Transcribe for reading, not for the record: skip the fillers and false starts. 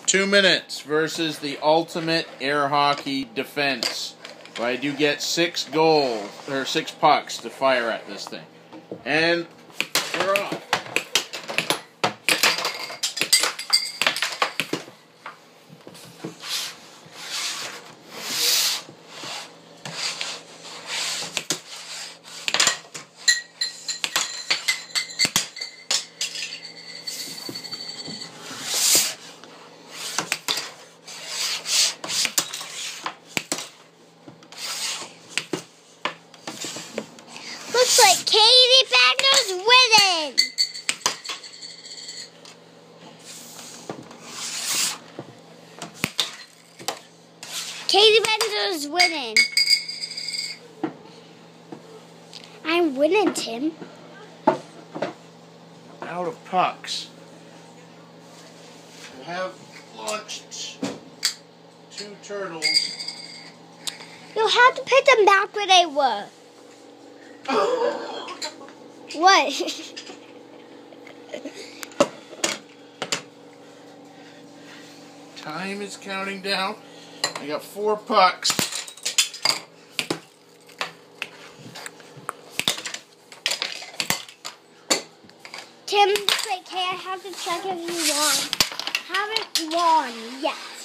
2 minutes versus the ultimate air hockey defense. But I do get 6 pucks to fire at this thing. And we're off. Looks like Katie Banger's winning. Katie Banger's winning. I'm winning, Tim. Out of pucks. I have launched 2 turtles. You'll have to put them back where they were. What? Time is counting down. I got 4 pucks. Tim, it's okay. I have to check if you won. Haven't won. Yes.